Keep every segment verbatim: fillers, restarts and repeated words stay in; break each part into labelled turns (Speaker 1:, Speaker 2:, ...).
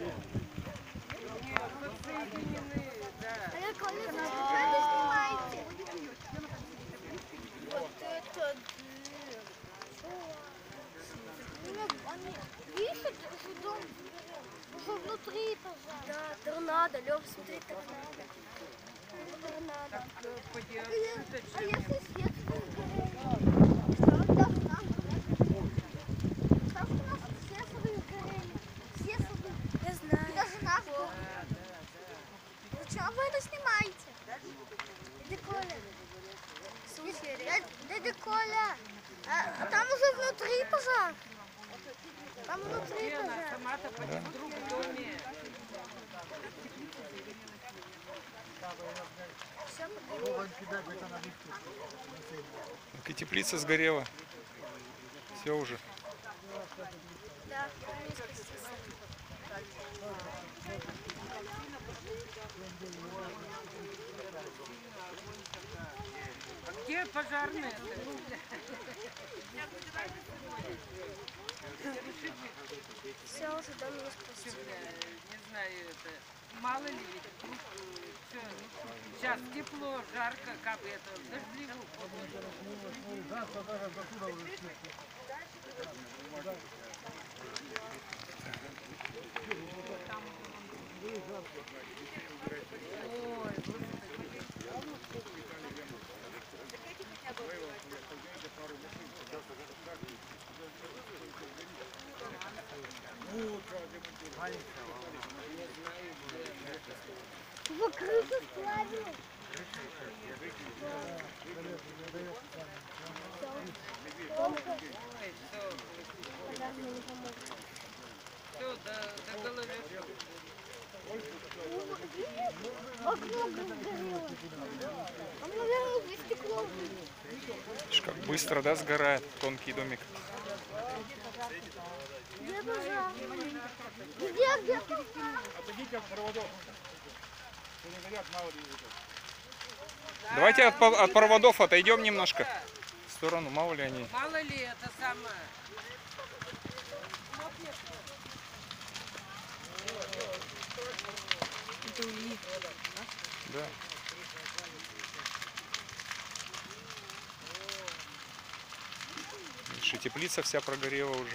Speaker 1: А я коллега, снимайте. Вот это... Они пишут, что дом уже внутри этажа. Да, торнадо, Лёв, смотри, торнадо. Торнадо. А если свет выгорел? Что? Даже нам горели. Потому что у нас все выгорели. Все сады. Я знаю. И даже наш дом. Зачем вы это снимаете? Дядя Коля. Слушай, дядя Коля, а, а там уже внутри пожар. Там внутри пожар.
Speaker 2: Так и теплица сгорела. Все уже.
Speaker 1: Да,
Speaker 3: где пожарные?
Speaker 1: все уже дом не спасти.
Speaker 3: Не знаю, это мало ли ведь вдруг, все, сейчас тепло, жарко, как это, дождливо. Ой,
Speaker 1: Его крышу сплавили.
Speaker 3: все, до, до головы.
Speaker 1: Окно сгорело. Там, наверное, здесь стекло.
Speaker 2: Видишь, как быстро, да, сгорает тонкий домик.
Speaker 1: Где пожар? Где, где пожар?
Speaker 4: Отойдите от проводов. Не горят, мало ли.
Speaker 2: Давайте от, от проводов отойдем немножко в сторону, мало ли они.
Speaker 3: Мало ли это самое.
Speaker 2: Да. Видишь, и теплица вся прогорела уже.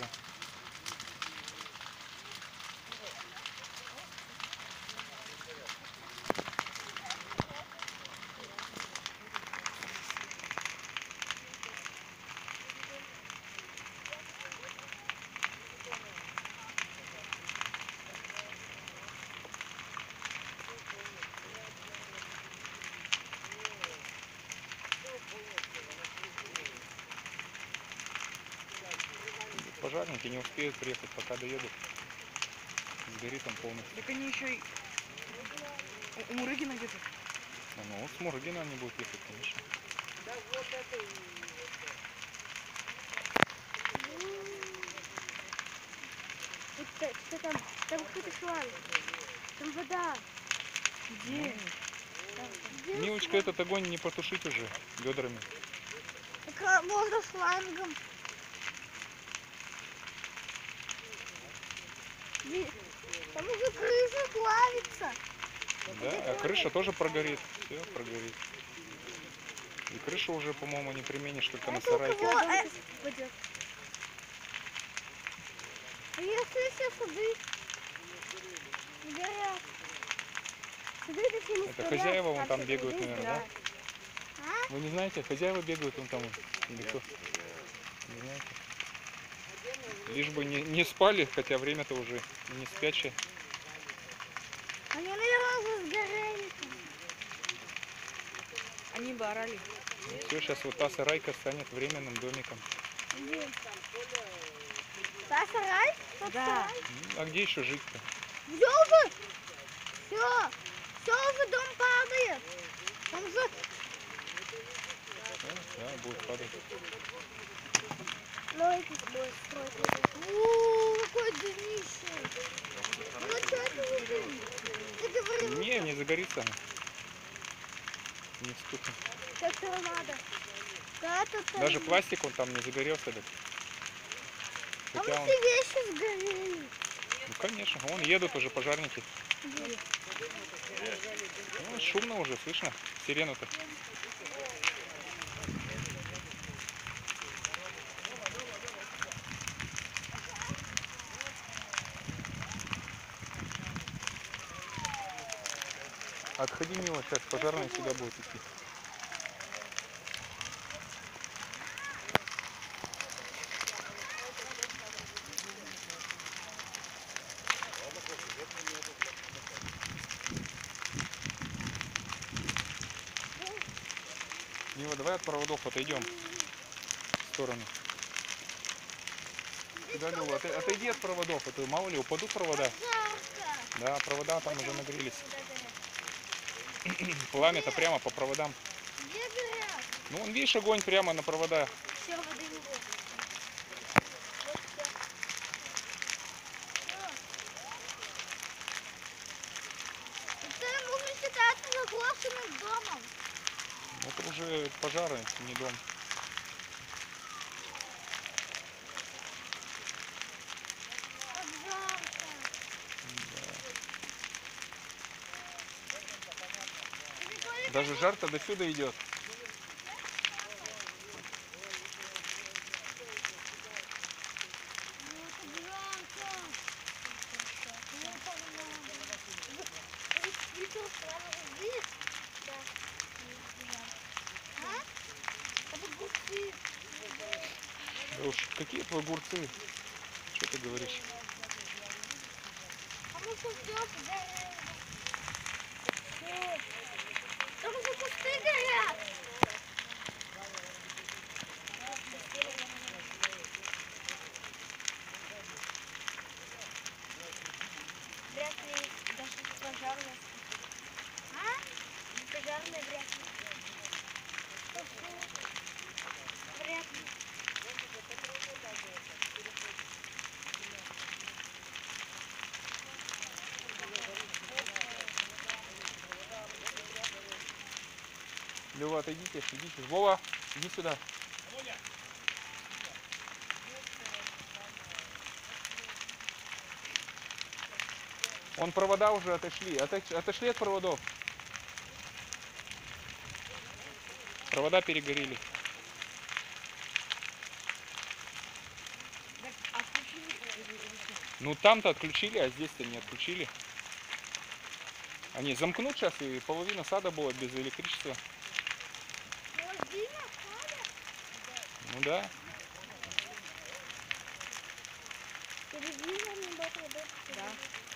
Speaker 2: Пожарники не успеют приехать, пока доедут. Сгорит там полностью.
Speaker 5: Так они еще и у Мурыгина где-то.
Speaker 2: Ну, вот с Мурыгина они будут ехать, конечно.
Speaker 1: Что, что там? Там какой-то шланг. Там вода.
Speaker 5: Где?
Speaker 1: Где?
Speaker 2: Милочка, этот огонь не потушить уже ведрами.
Speaker 1: Так, а можно шлангом. Где- Там уже крыша плавится.
Speaker 2: Да, а крыша тоже прогорит. Все прогорит. И крышу уже, по-моему, не применишь, только на
Speaker 1: Это у
Speaker 2: сарайке.
Speaker 1: кого, э, пойдет? А если все сады не горят? Сады такие не
Speaker 2: Это
Speaker 1: стоят,
Speaker 2: хозяева вон
Speaker 1: а
Speaker 2: там
Speaker 1: все
Speaker 2: бегают,
Speaker 1: сады
Speaker 2: наверное, да?
Speaker 1: сгорят. А?
Speaker 2: Вы не знаете, хозяева бегают вон там или кто? Не знаете? Лишь бы не, не спали, хотя время-то уже не спящее.
Speaker 1: Они, наверное, уже сгорели.
Speaker 5: Они бы орали.
Speaker 2: Все, сейчас вот та сарайка станет временным домиком.
Speaker 1: Где? Та сарай? Тот
Speaker 5: Да.
Speaker 1: сарай?
Speaker 2: Ну, а где еще жить-то?
Speaker 1: Все уже? Все. Все уже дом падает. Там же...
Speaker 2: Да, да, будет падать.
Speaker 1: Давайте будет строить. О, какое днище. Ну что это за дым? Ты говорил,
Speaker 2: Не, не загорится она. Не вспыхнет.
Speaker 1: как торнадо. Да, это
Speaker 2: Даже пластик он там не загорелся. Так.
Speaker 1: Там
Speaker 2: Хотя он...
Speaker 1: все вещи сгорели.
Speaker 3: Нет,
Speaker 2: Ну, конечно, вон едут уже пожарники. Ну, шумно уже, слышно сирену-то. Отходи, мило, сейчас пожарные сюда будут идти. Мила, давай от проводов отойдем в сторону. Сюда, Люла, от, отойди от проводов, а то мало ли упадут провода. Да, провода там уже нагрелись. Пламя-то прямо по проводам.
Speaker 1: Где горят?
Speaker 2: Ну, вон, видишь, огонь прямо на провода.
Speaker 1: Все, воды не будет. Вот все. Это можно считаться заброшенным домом.
Speaker 2: Это уже пожары, не дом.
Speaker 1: Пожалуйста.
Speaker 2: Даже жар-то до сюда идет. Да уж, какие твои огурцы? Что ты говоришь?
Speaker 1: А мы что сделали? Там уже кусты горят. Вряд ли даже пожарные. А? Пожарные вряд ли. Вряд ли.
Speaker 2: Лёва, отойдите, идите. Вова, иди сюда. Вон провода уже отошли. Отошли от проводов. Провода перегорели. Ну там-то отключили, а здесь-то не отключили. Они замкнут сейчас, и половина сада будет без электричества. Ну да.
Speaker 1: Да.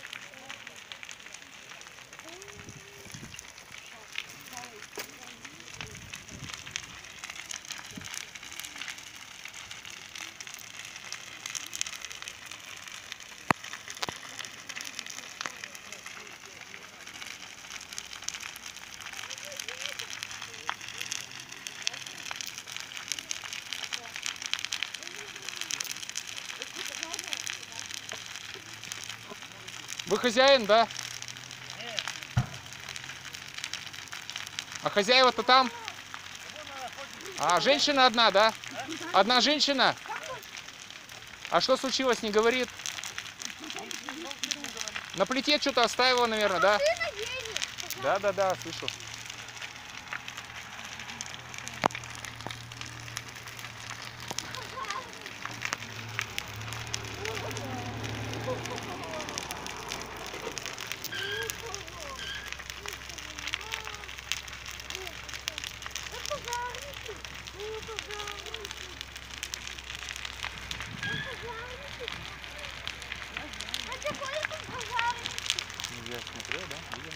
Speaker 2: Вы хозяин, да? А хозяева-то там? А, женщина одна, да? Одна женщина? А что случилось, не говорит? На плите что-то оставила, наверное, да? Да, да, да, слышу. Я смотрел, да? Видел.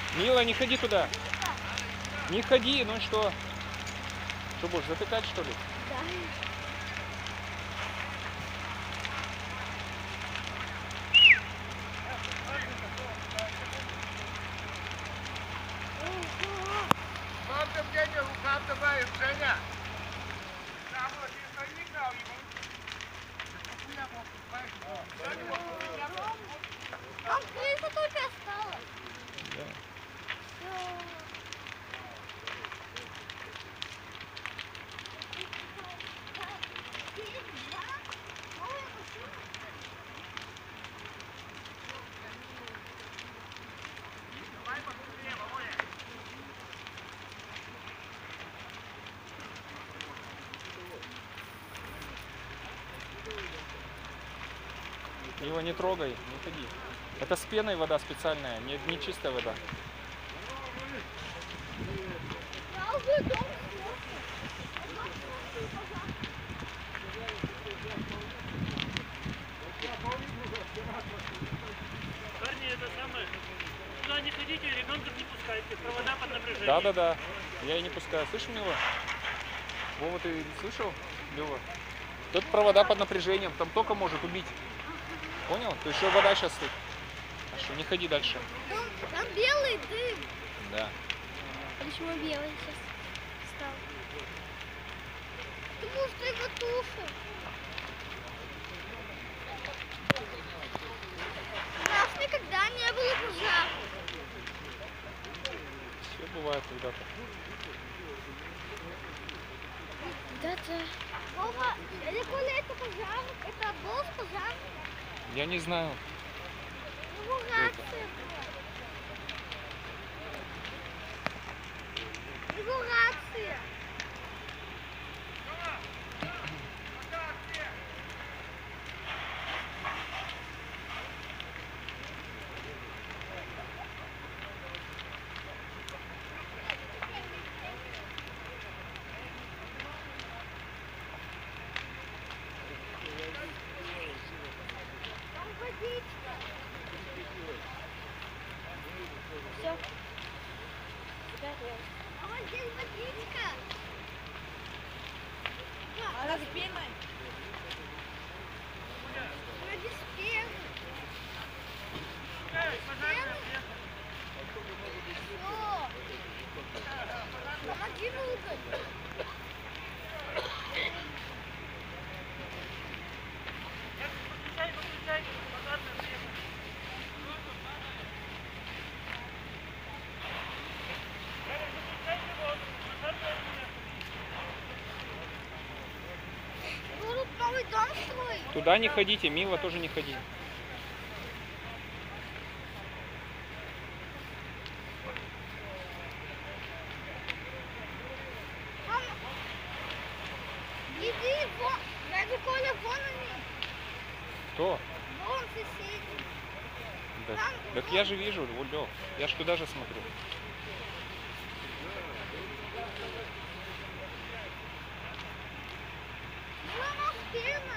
Speaker 2: Мила, не ходи туда. Не ходи, ну и что? Что будешь, затыкать что ли?
Speaker 1: Да.
Speaker 4: Вам ты мне не рукав добавишь, Женя? Да, вот, и стоит, да, ему.
Speaker 1: Там крыса только осталась.
Speaker 2: Да.
Speaker 1: Всё.
Speaker 2: Его не трогай, не ходи. Это с пеной вода специальная, не, не чистая вода.
Speaker 1: Я уже дома.
Speaker 6: Парни, это самое. Туда не ходите, ребенка не пускайте. Провода под напряжением.
Speaker 2: Да, да, да. Я и не пускаю. Слышишь, Мила? Вова, ты слышал, Лёва? Тут провода под напряжением, там тока может убить. Понял? То еще вода сейчас стоит. А что, не ходи дальше.
Speaker 1: Там, там белый дым.
Speaker 2: Да.
Speaker 1: А почему белый сейчас стал? Потому что его тушат. У нас никогда не было пожара.
Speaker 2: Все бывает когда-то.
Speaker 1: Да-да. Вова, или коли это пожар, это был пожар?
Speaker 2: Я не знаю.
Speaker 1: Его рация была. Его рация. Там водичка. Все. А вот здесь водичка.
Speaker 5: Она с пеной.
Speaker 1: Вроде с пеной. Все. Помоги внутрь.
Speaker 6: Выключай, выключай. Пожарная приехала. Выключайте воду. Пожарная приехала.
Speaker 1: Будут новый дом строить.
Speaker 2: Туда не ходите, Мила тоже не ходи.
Speaker 1: Мама, иди вон. Дядя Коля, вон они.
Speaker 2: Кто?
Speaker 1: Вон соседи.
Speaker 2: Да. Так я же вижу, Лёв. Я ж туда же смотрю.
Speaker 1: Ну, она с пеной.